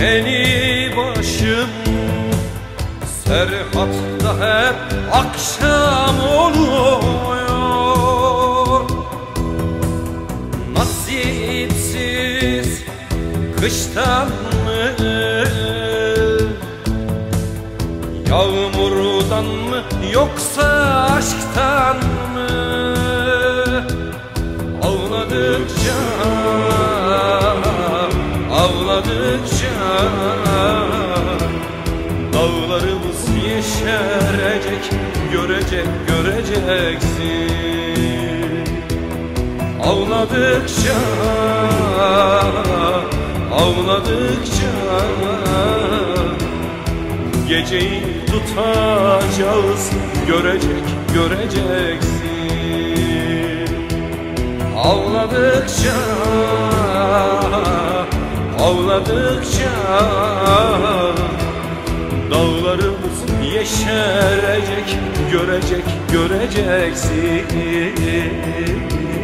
Beni başım Serhatta hep akşam oluyor. Nasipsiz kıştan mı, yağmurdan mı, yoksa aşktan mı? Ağladıkça, ağladıkça dağlarımız yeşerecek, göreceksin. Ağladıkça, ağladıkça geceyi tutacağız, göreceksin. Ağladıkça, ağladıkça dağlarımız yeşerecek, göreceksin.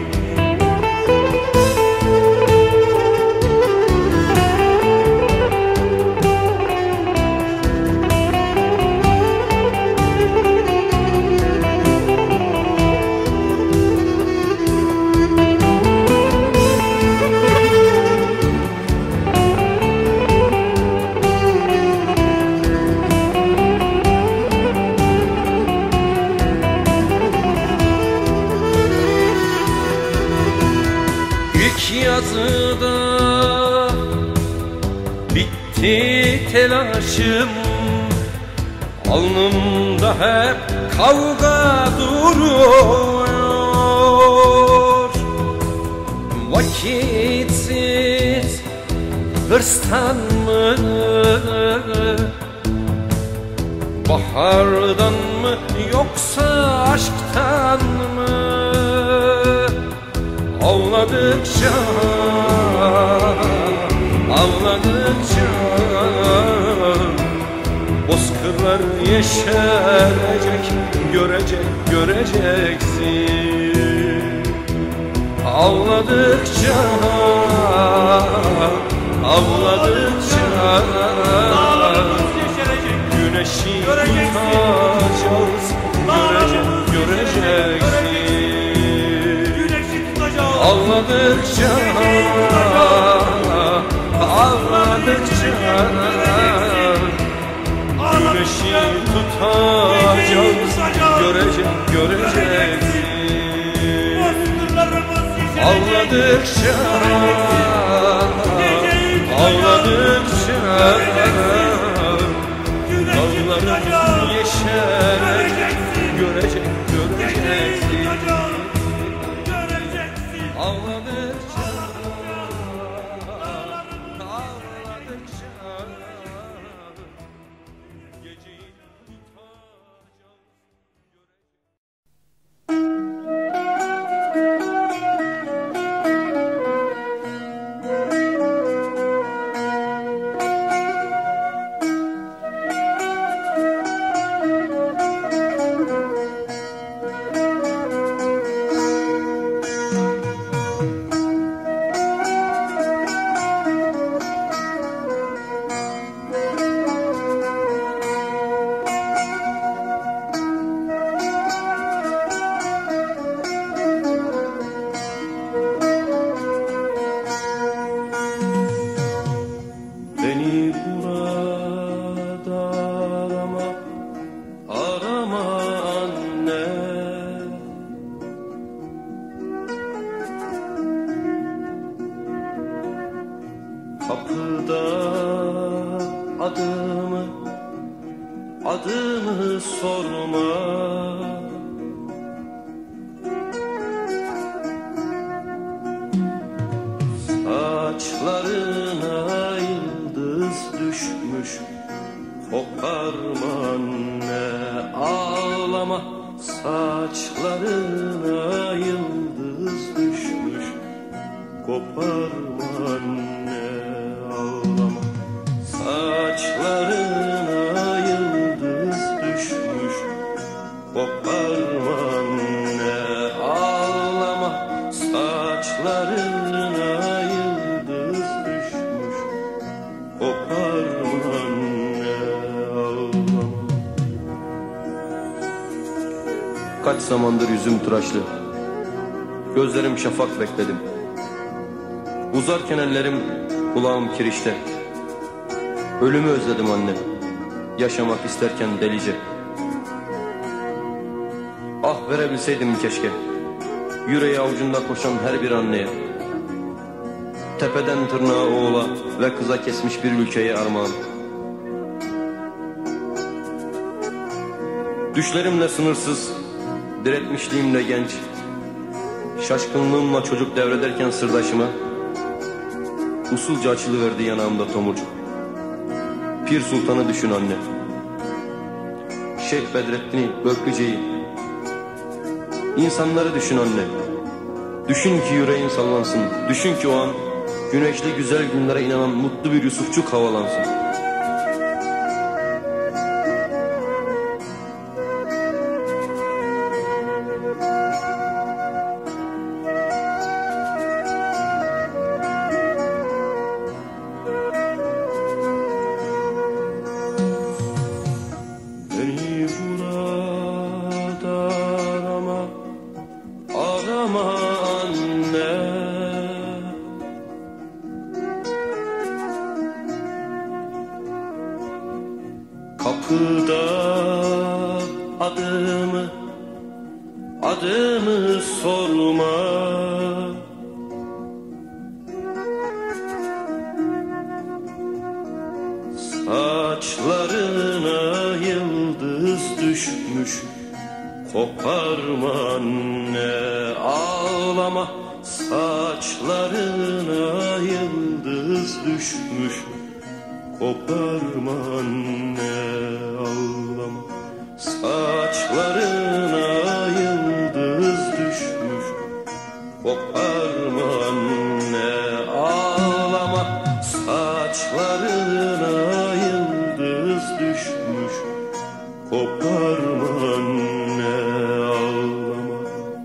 Yazıda bitti telaşım, alnımda hep kavga duruyor. Vakitsiz hırstan mı, bahardan mı, yoksa aşktan mı? Ağladıkça, ağladıkça bozkırlar yeşerecek, göreceksin. Ağladıkça, ağladıkça güneşi tutacağız, göreceksin. Ağladıkça, ağladıkça güneşi tutacağız, göreceksin. Ağladıkça, ağladıkça dağlarımız yeşerecek, göreceksin. Ağladıkça, ağladıkça geceyi tutacağız. Kapıda adımı sorma. Saçlarına yıldız düşmüş, koparma anne, ağlama. Saçlarına yıldız düşmüş, koparma anne, ağlama. Saçlarına yıldız düşmüş, koparma anne, ağlama. Saçlarına yıldız düşmüş, koparma. Kaç zamandır yüzüm tıraşlı, gözlerim şafak bekledim. Uzarken ellerim, kulağım kirişte. Ölümü özledim annem, yaşamak isterken delice. Ah verebilseydim keşke, yüreği avucunda koşan her bir anneye. Tepeden tırnağa oğula ve kıza kesmiş bir ülkeye armağan. Düşlerimle sınırsız, diretmişliğimle genç, şaşkınlığımla çocuk devrederken sırdaşıma, usulca açılıverdi yanağımda tomurcuk. Pir Sultan'ı düşün anne, Şeyh Bedrettin'i, Börklüce'yi. İnsanları düşün anne, düşün ki yüreğin sallansın, düşün ki o an güneşli güzel günlere inanan mutlu bir Yusufçuk havalansın. Beni burada arama, arama anne. Kapıda adımı, adımı sorma. Saçlarına yıldız düşmüş, koparma anne, ağlama. Saçlarına yıldız düşmüş, koparma anne, ağlama. Saçlarına yıldız düşmüş, koparma anne, ağlama. Saçlarına yıldız düşmüş, koparma anne, ağlama.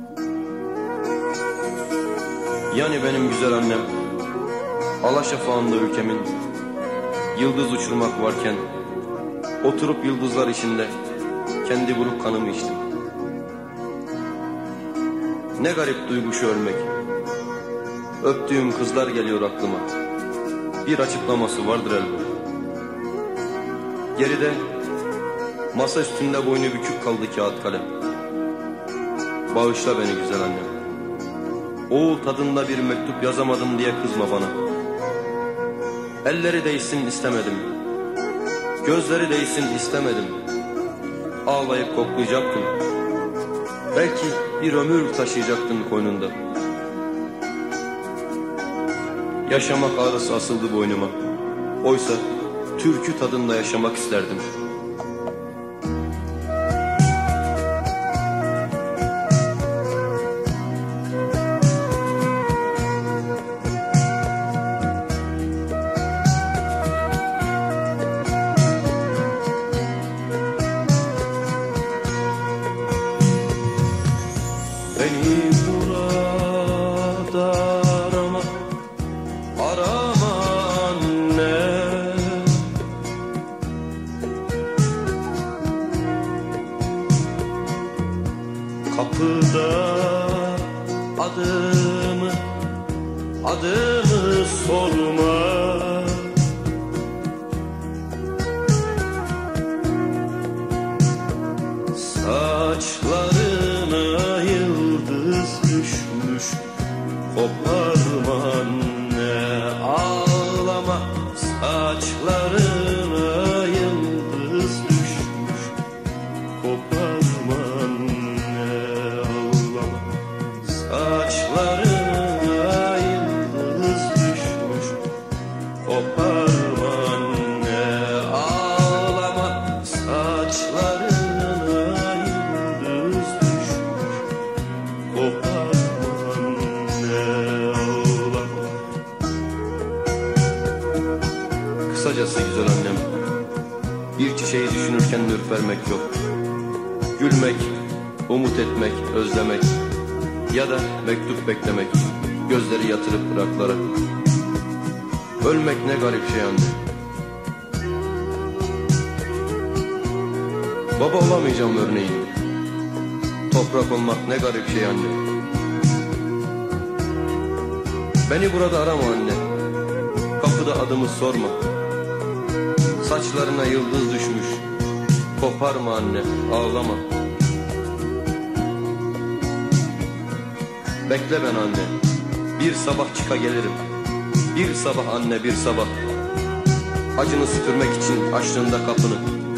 Yani benim güzel annem, alaşafağında ülkemin, yıldız uçurmak varken, oturup yıldızlar içinde kendi buruk kanımı içtim. Ne garip duygu şu ölmek. Öptüğüm kızlar geliyor aklıma. Bir açıklaması vardır elbette. Geride masa üstünde boynu bükük kaldı kağıt kalem. Bağışla beni güzel annem, oğul tadında bir mektup yazamadım diye kızma bana. Elleri değsin istemedim, gözleri değsin istemedim. Ağlayıp koklayacaktım, belki bir ömür taşıyacaktın koynunda. Yaşamak ağrısı asıldı boynuma, oysa türkü tadında yaşamak isterdim. Beni burada arama, arama anne. Kapıda adımı, adımı sorma. Saçlarına yıldız düşmüş, koparma anne, ağlama. Saçlarına yıldız düşmüş, koparma anne, ağlama. Saçlarına yıldız düşmüş, koparma anne, ağlama. Saçlarına yıldız düşmüş, koparma anne, ağlama. Kısacası güzel annem, bir çiçeği düşünürken ürpermek yok. Gülmek, umut etmek, özlemek ya da mektup beklemek, gözleri yatırıp bıraklara. Ölmek ne garip şey anne. Baba olamayacağım örneğin. Toprak olmak ne garip şey anne. Beni burada arama anne, kapıda adımı sorma. Saçlarına yıldız düşmüş, koparma anne, ağlama. Bekle ben anne, bir sabah çıka gelirim. Bir sabah anne, bir sabah. Acını süpürmek için açtığında kapını.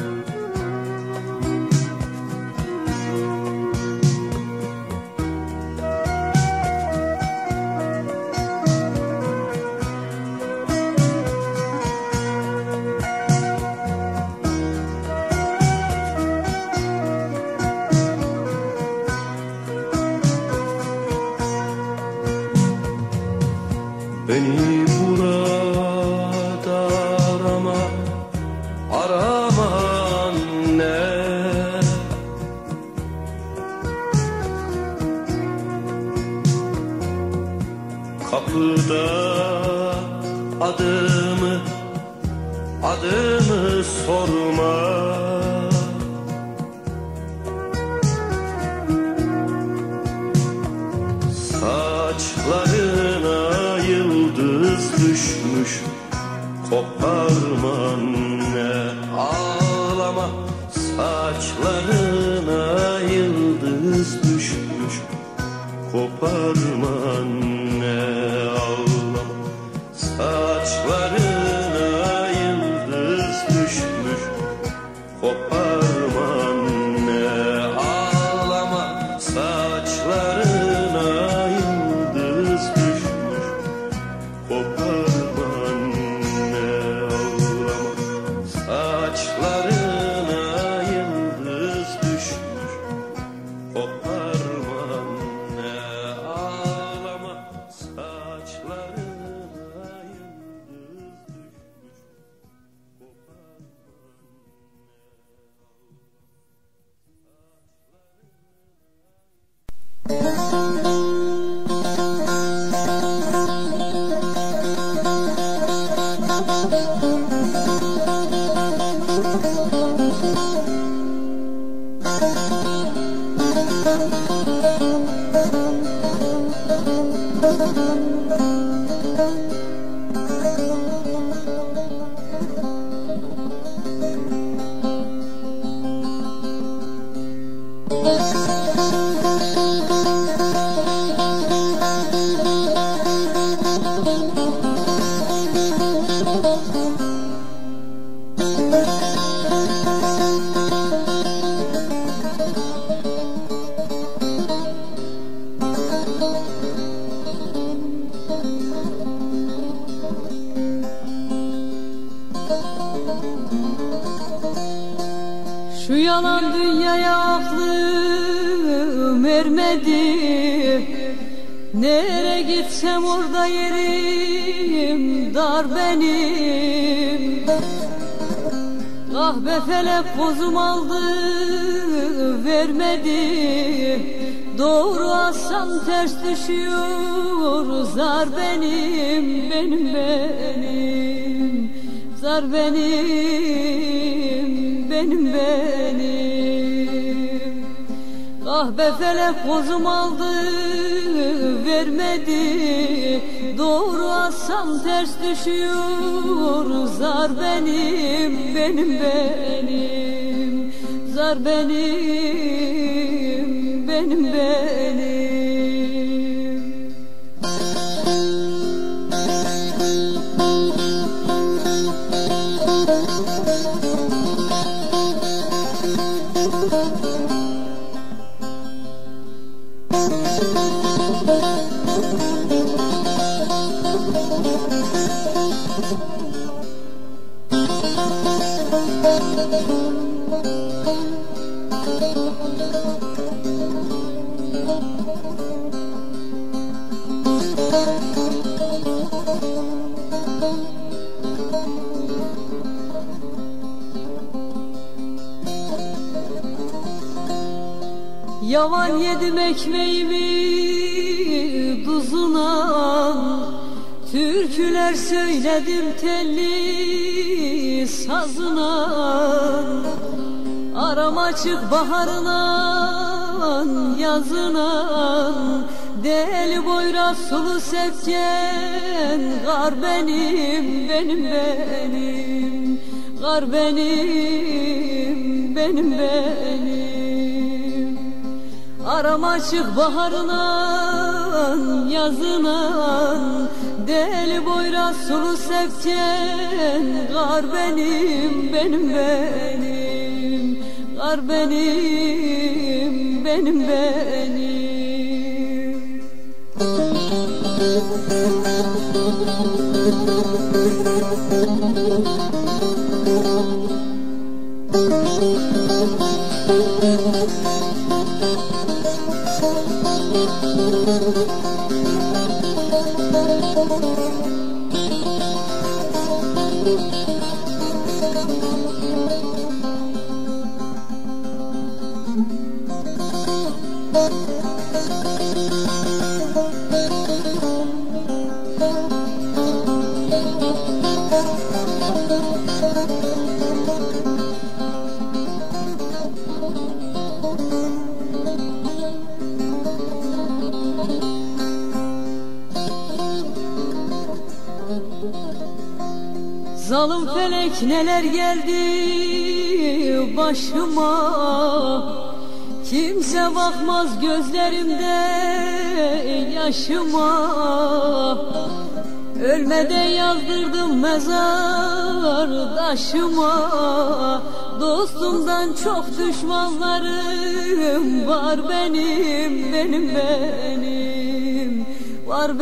Beni burada arama, arama anne. Kapıda adımı sorma. Saçlarına yıldız düşmüş, koparma anne, ağlama. Saçlarına yıldız düşmüş, koparma anne, ağlama. Saçlarına yıldız düşmüş, koparma anne, ağlama. Saçlarına yıldız düşmüş, koparma anne, ağlama. Saçlarına yıldız düşmüş, koparma anne, ağlama. Saçlarına yıldız düşmüş, koparma Şu yalan dünyaya aklım ermedi. Nereye gitsem orada yerim dar benim. Kahve felek kozum aldı vermedi. Doğru assam ters düşüyor. Zar benim, benim benim. Zar benim, benim benim. Kahve felek kozum aldı vermedi. Doğru assam ters düşüyor. Zar benim, benim benim. Zar benim, benim benim. Yavan yedim ekmeğimi tuzuna, türküler söyledim telli sazına. Aram açık baharına yazınan deli boyraz sulu sepken kar benim, benim, benim, kar benim, benim, benim. Aram açık baharından yazınan deli boyraz sulu sepken kar benim, benim, benim, kar benim, benim, benim. Zalim felek neler geldi başıma, kimse bakmaz gözlerimde yaşıma. Ölmeden yazdırdım mezar taşıma, dostumdan çok düşmanlarım var benim, benim, benim, var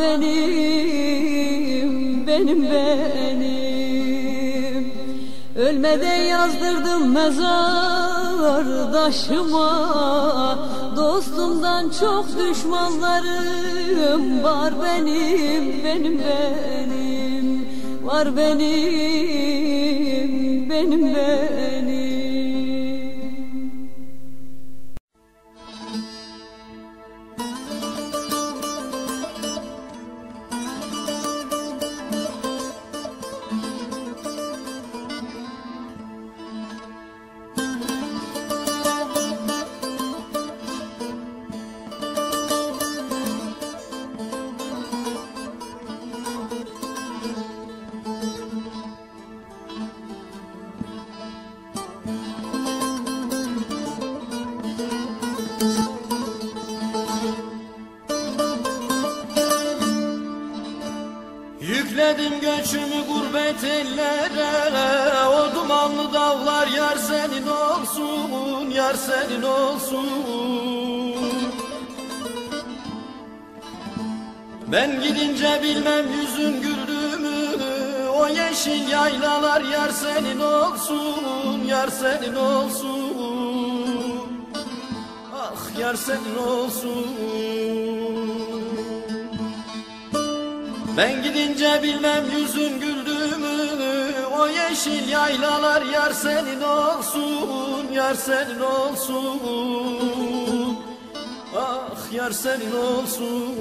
benim, benim, benim. Ölmeden yazdırdım mezar taşıma, dostumdan çok düşmanlarım var benim, benim, benim, var benim, benim, benim. Yükledim göçümü gurbet ellere, o dumanlı dağlar yar senin olsun, yar senin olsun. Ben gidince bilmem yüzün güldüğümü, o yeşil yaylalar yar senin olsun, yar senin olsun. Ah yar senin olsun. Ben gidince bilmem yüzün güldüğümü, o yeşil yaylalar yar senin olsun, yar senin olsun. Ah yar senin olsun.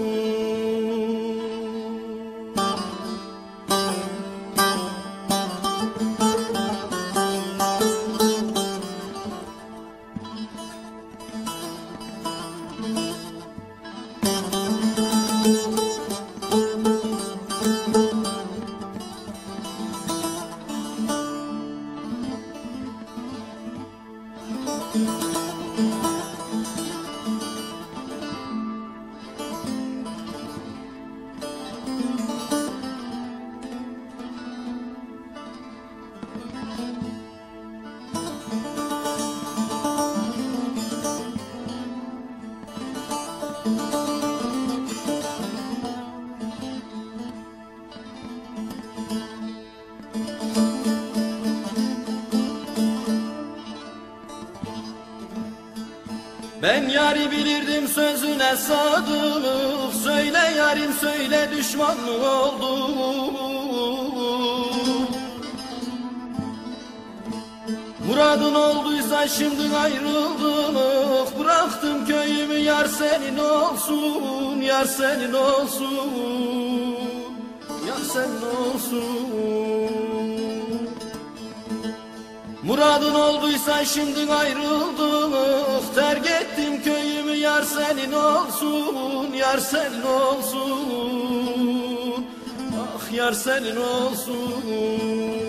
Ben yari bilirdim sözüne sadık, söyle yarim söyle düşman mı oldu? Muradın olduysa şimdi ayrıldık, bıraktım köyümü yar senin olsun, yar senin olsun, yar senin olsun. Muradın olduysa şimdi ayrıldık, terk ettim köyümü yar senin olsun, yar senin olsun. Ah yar senin olsun.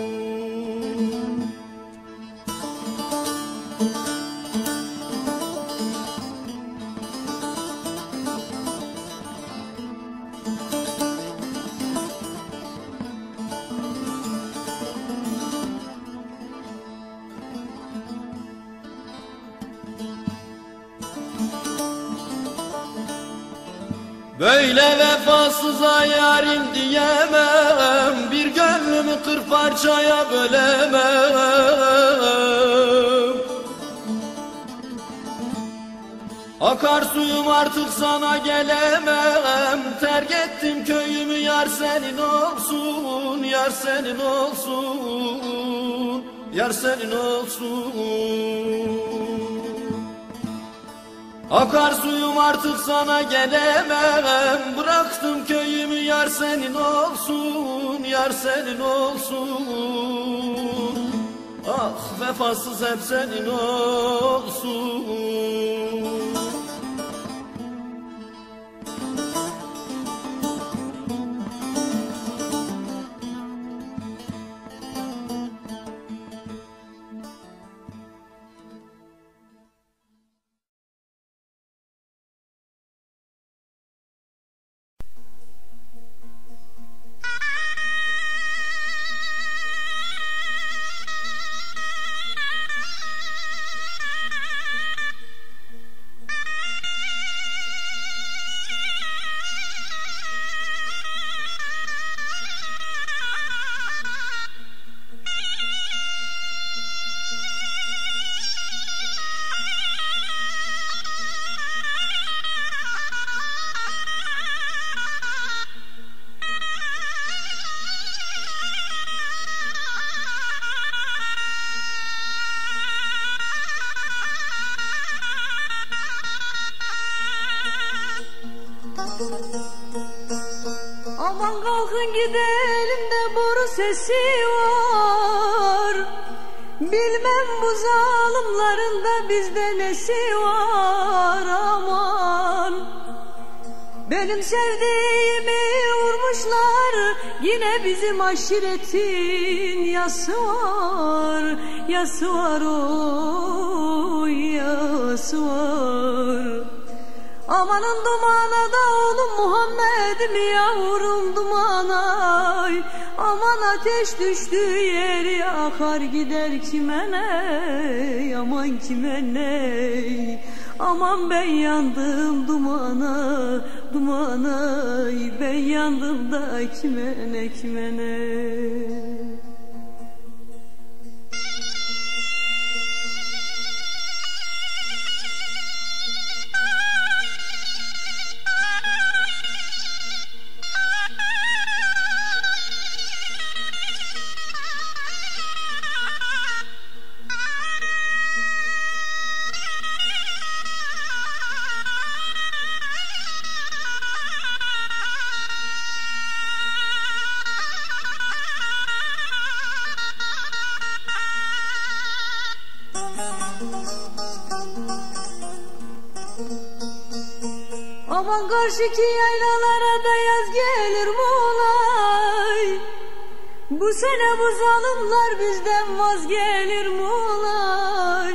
Böyle vefasıza yarim diyemem, bir gönlümü 40 parçaya bölemem. Akarsuyum artık sana gelemem, terk ettim köyümü yar senin olsun, yar senin olsun, yar senin olsun. Akarsuyum artık sana gelemem, bıraktım köyümü yar senin olsun, yar senin olsun. Ah vefasız hep senin olsun. Aman kalkın gidelim de boru sesi var. Bilmem bu zalimlerin de bizde nesi var aman. Benim sevdiğimi vurmuşlar, yine bizim aşiretin yası var. Yası var oy yası var. Amanın dumana da oğlum Muhammed'im yavrum dumana. Aman ateş düştüğü yeri akar gider kime ne, aman kime ne. Aman ben yandım dumana, dumana. Ben yandım da kime ne, kime ne. Aman karşıki yaylalara da yaz gelir Muğlay. Bu sene bu zalimler bizden vazgelir Muğlay.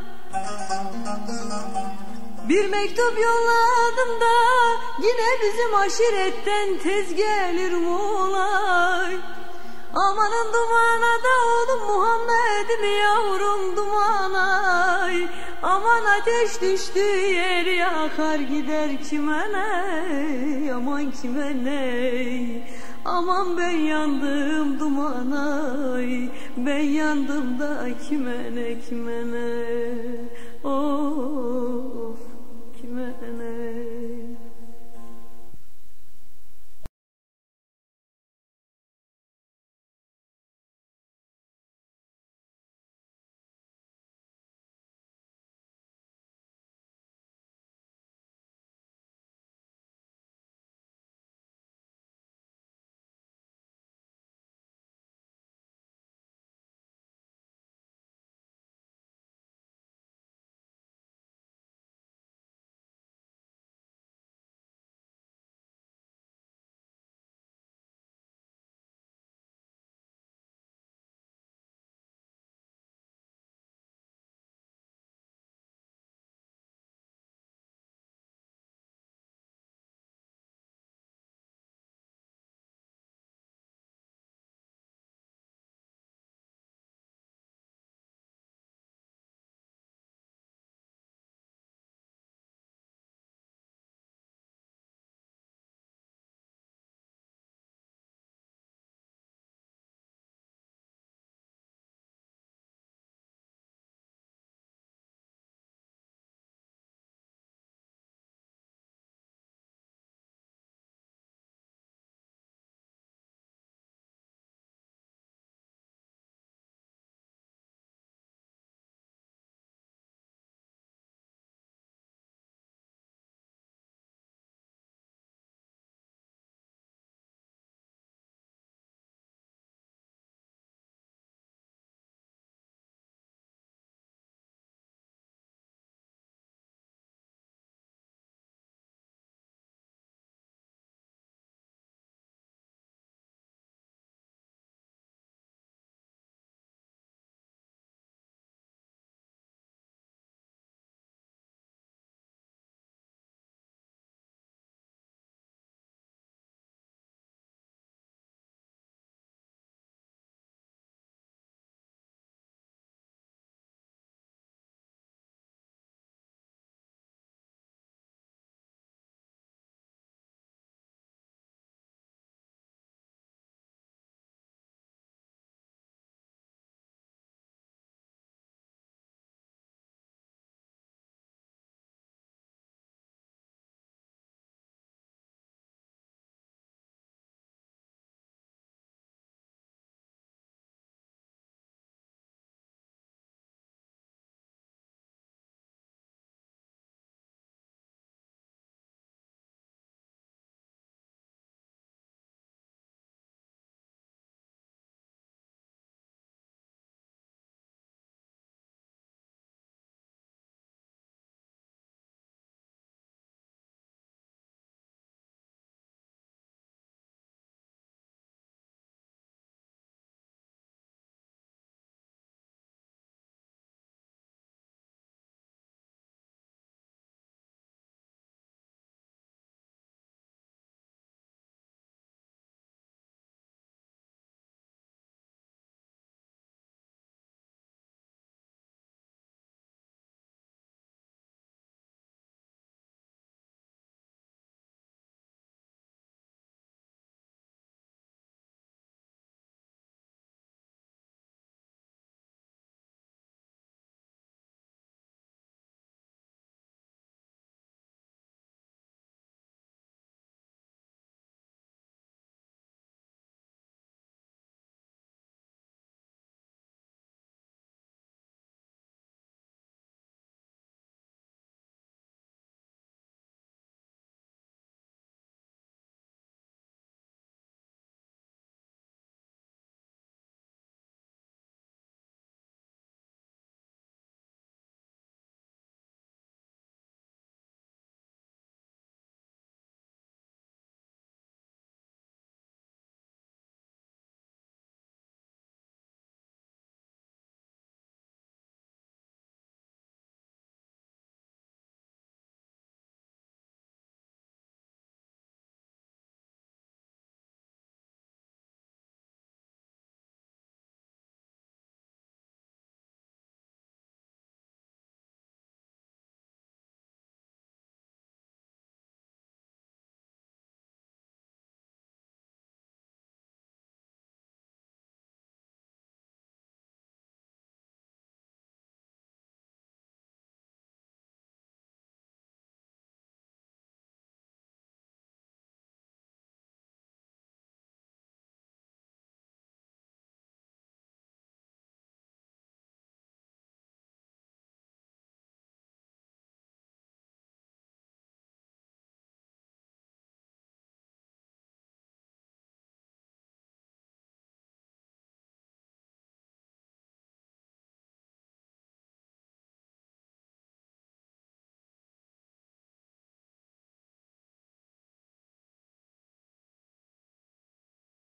Bir mektup yolladım da yine bizim aşiretten tez gelir Muğlay. Amanın dumana da oğlum Muhammed'im yavrum dumana. Aman ateş düştüğü yeri yakar gider kime ne, aman kime ne. Aman ben yandım dumana, ben yandım da kime ne, kime ne. Oh.